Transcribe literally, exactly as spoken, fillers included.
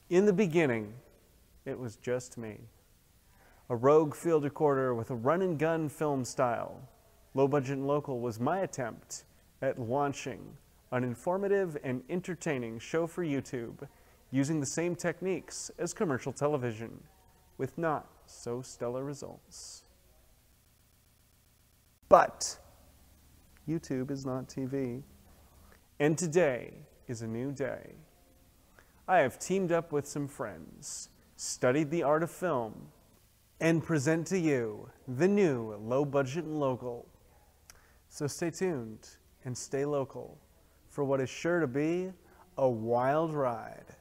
In the beginning, it was just me. A rogue field recorder with a run-and-gun film style. Low Budget and Local was my attempt at launching an informative and entertaining show for YouTube using the same techniques as commercial television, with not so stellar results. But YouTube is not T V, and today is a new day. I have teamed up with some friends, studied the art of film, and present to you the new Low Budget and Local. So stay tuned and stay local for what is sure to be a wild ride.